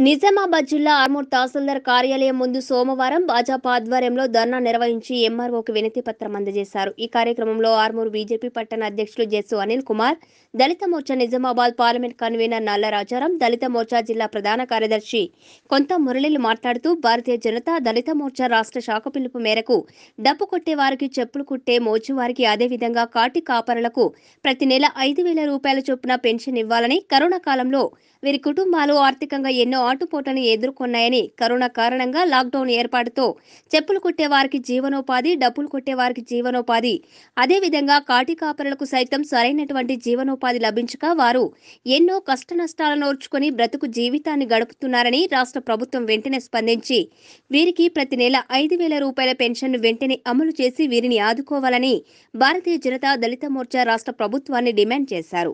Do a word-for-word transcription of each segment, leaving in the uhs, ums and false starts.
నిజామాబాద్ జిల్లా ఆర్మూర్ తహసీల్దార్ కార్యాలయం ముందు సోమవారం భాజపా ఆధ్వర్యంలో ధర్నా నిర్వహించి ఎంఆర్ఓకి వినతి పత్రం అందజేశారు. ఈ కార్యక్రమంలో ఆర్మూర్ బీజేపీ పట్టణ అధ్యక్షులు జెస్సు అనిల్ కుమార్, దళిత మోర్చా నిజామాబాద్ పార్లమెంట్ కన్వీనర్ నల్ల రాజారాం, దళిత మోర్చా జిల్లా ప్రధాన కార్యదర్శి కొంత మురళీలు మాట్లాడుతూ భారతీయ జనతా దళిత మోర్చా రాష్ట్ర శాఖ పిలుపు మేరకు డప్పు కొట్టే వారికి, చెప్పులు కుట్టే మోచు వారికి, అదేవిధంగా కాటి కాపరులకు ప్రతి నెల ఐదు వేల రూపాయల చొప్పున పెన్షన్ ఇవ్వాలని, కరోనా కాలంలో వీరి కుటుంబాలు ఆర్థికంగా ఎన్నో ఆటుపోట్లను ఎదుర్కొన్నాయని, కరోనా కారణంగా లాక్డౌన్ ఏర్పాటుతో చెప్పులు కుట్టే వారికి జీవనోపాధి, డబ్బులు కొట్టే వారికి జీవనోపాధి, అదేవిధంగా కాటి కాపరులకు సైతం సరైనటువంటి జీవనోపాధి లభించక వారు ఎన్నో కష్ట నష్టాలను ఓర్చుకొని బ్రతుకు జీవితాన్ని గడుపుతున్నారని రాష్ట్ర ప్రభుత్వం వెంటనే స్పందించి వీరికి ప్రతి నెల ఐదు వేల రూపాయల పెన్షన్ వెంటనే అమలు చేసి వీరిని ఆదుకోవాలని భారతీయ జనతా దళిత మోర్చా రాష్ట్ర ప్రభుత్వాన్ని డిమాండ్ చేశారు.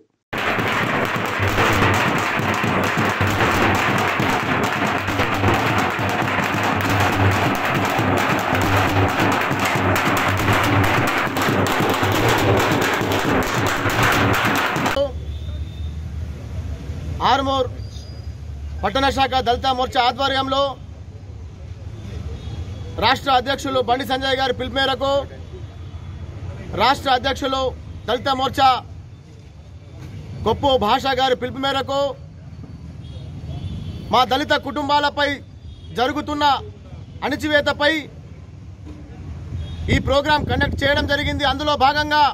ఆర్మూర్ పట్టణ శాఖ దళిత మోర్చా ఆధ్వర్యంలో రాష్ట్ర అధ్యక్షులు బండి సంజయ్ గారి పిలుపు మేరకు రాష్ట్ర అధ్యక్షులు దళిత మోర్చా గొప్ప భాష గారి పిలుపు మేరకు మా దళిత కుటుంబాలపై జరుగుతున్న అణచివేతపై ఈ ప్రోగ్రాం కండక్ట్ చేయడం జరిగింది. అందులో భాగంగా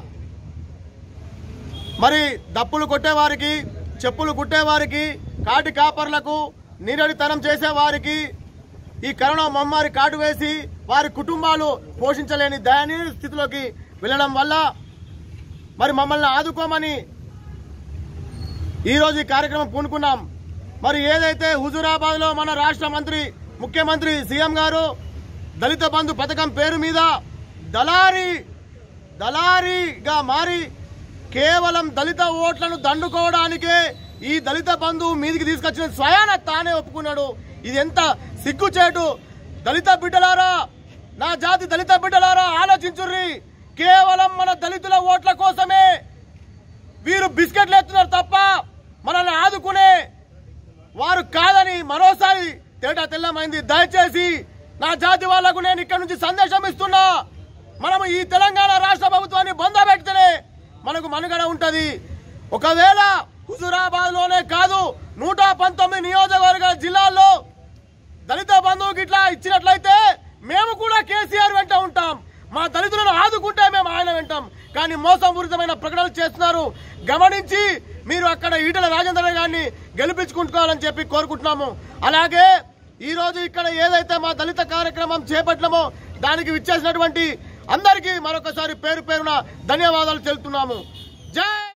మరి దప్పులు కొట్టేవారికి, చెప్పులు కుట్టేవారికి, కాటి కాపర్లకు, నీరడితనం చేసేవారికి ఈ కరోనా మహమ్మారి కాటు వేసి వారి కుటుంబాలు పోషించలేని దయనీయ స్థితిలోకి వెళ్ళడం వల్ల మరి మమ్మల్ని ఆదుకోమని ఈరోజు ఈ కార్యక్రమం పూనుకున్నాం. మరి ఏదైతే హుజూరాబాద్ లో మన రాష్ట్ర మంత్రి, ముఖ్యమంత్రి, సీఎం గారు దళిత బంధు పథకం పేరు మీద దళారీ దళారీగా మారి కేవలం దళిత ఓట్లను దండుకోవడానికే ఈ దళిత బంధు మీదికి తీసుకొచ్చిన స్వయాన తానే ఒప్పుకున్నాడు. ఇది ఎంత సిగ్గుచేటు! దళిత బిడ్డలారా, నా జాతి దళిత బిడ్డలారా, ఆలోచించుర్రి. కేవలం మన దళితుల ఓట్ల కోసమే వీరు బిస్కెట్లు ఎత్తున్నారు తప్ప మనల్ని ఆదుకునే వారు కాదని మరోసారి తేటా తెల్లమైంది. దయచేసి నా జాతి వాళ్లకు నేను ఇక్కడ నుంచి సందేశం ఇస్తున్నా. మనము ఈ తెలంగాణ రాష్ట్ర ప్రభుత్వాన్ని బొందబెడితేనే మనకు మనుగడ ఉంటది. ఒకవేళ హుజూరాబాద్ లోనే కాదు, నూట పంతొమ్మిది నియోజకవర్గాల జిల్లాల్లో దళిత బంధువుకి ఇట్లా ఇచ్చినట్లయితే మేము కూడా కేసీఆర్ వెంట ఉంటాం. మా దళితులను ఆదుకుంటే మేము ఆయన వెంటాం. కానీ మోసపూరితమైన ప్రకటనలు చేస్తున్నారు. గమనించి మీరు అక్కడ ఈటెల రాజేందర్ గారిని గెలిపించుకుంటున్నారని చెప్పి కోరుకుంటున్నాము. అలాగే ఈ రోజు ఇక్కడ ఏదైతే మా దళిత కార్యక్రమం చేపట్టామో దానికి విచ్చేసినటువంటి అందరికీ మరొకసారి పేరు పేరున ధన్యవాదాలు తెలుపుతున్నాము. జై